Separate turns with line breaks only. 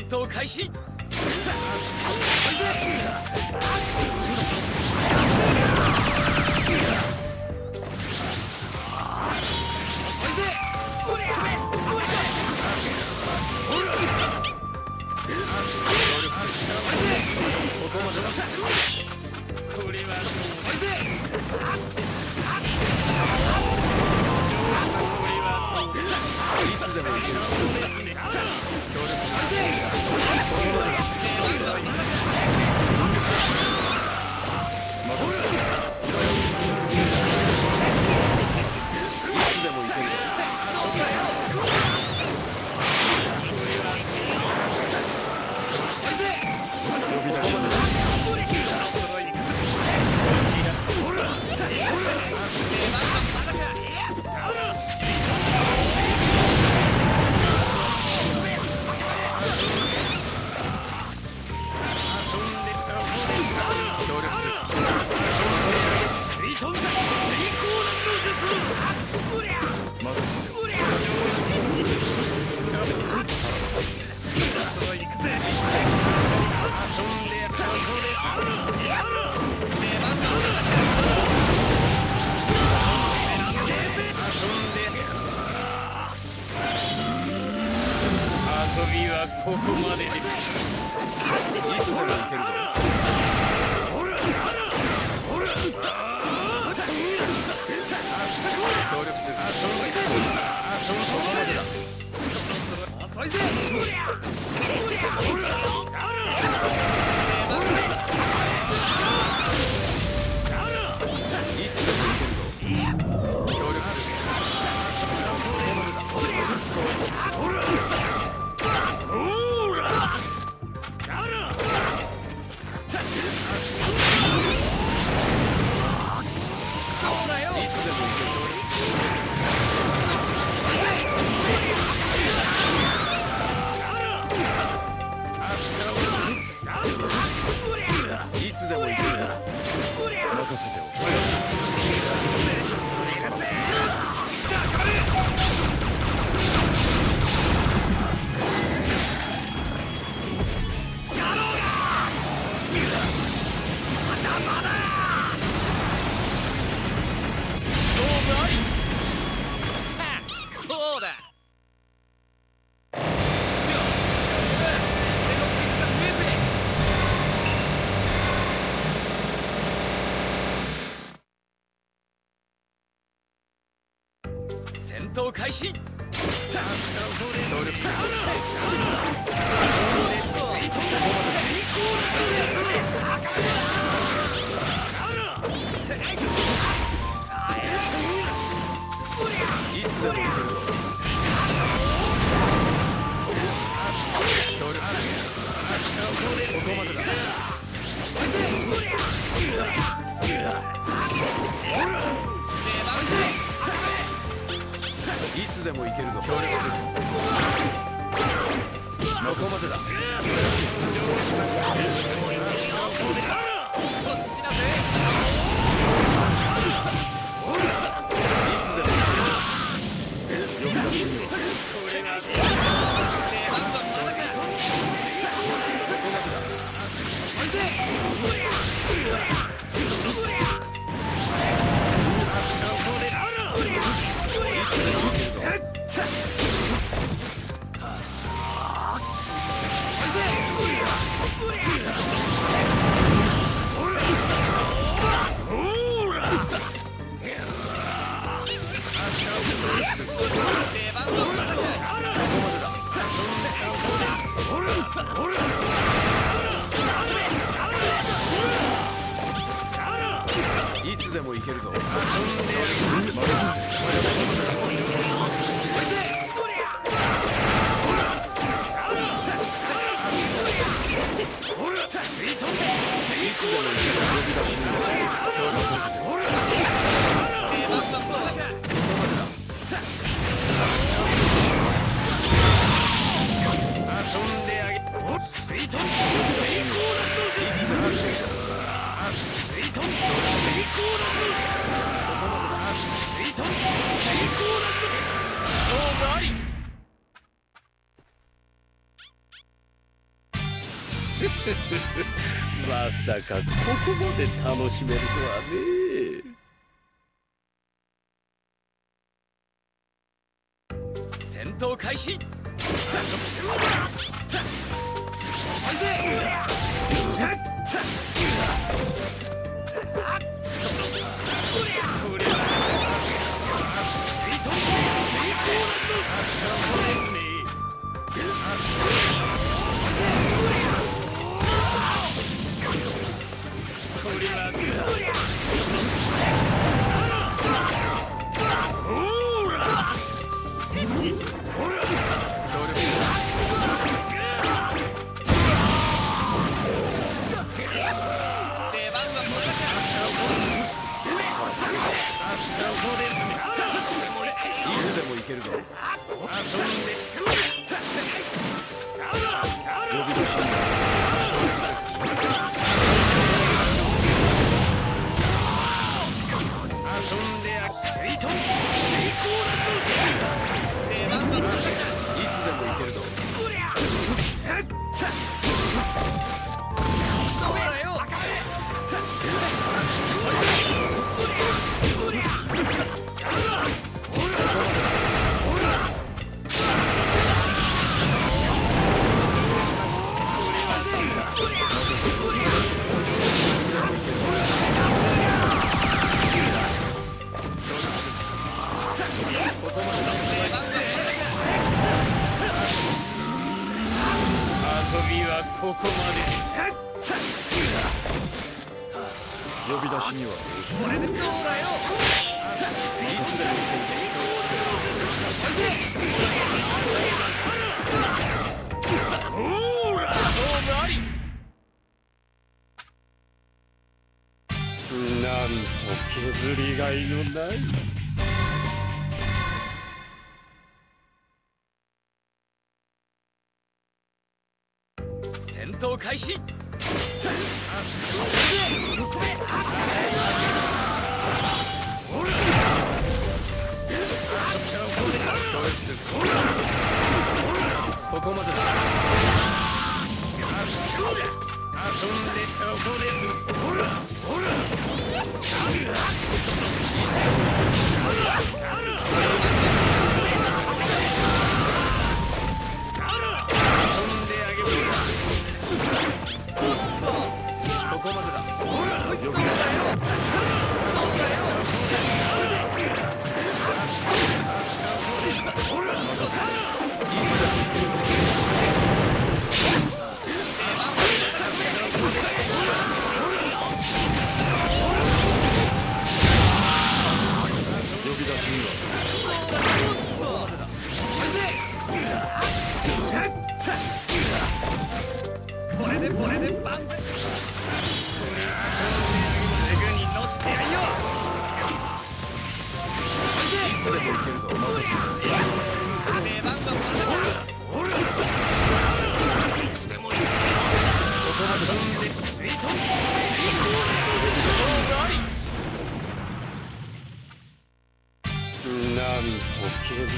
闘開始。ここまででいつでもいけるぞ。協力する。遅いぜ。いつでもいけるぞ。協力する。いつでもいけるぞ。任せておく。戦闘開始。協力する。いつでもいけるぞ。協力する。ここまでだ。いつでもいけるぞ。協力する。ここまでだ。いつでもいける。呼び出しには。いつでもいけるぞ。いまさかここまで楽しめるとはね。戦闘開始。ここまで。呼び出しにはこれでそうだよ。いつでもほら勝負あり。なんと削りがいのない。戦闘開始。ここまでだ。遊んでそこで。ほらほら。ここまでだ。呼び出しこれで万歳。すぐに乗せてやるよ。いつでも行けるぞ。出番はこれだ。いつでも行ける。ここまでだ。スイート。勝負あり。なんと削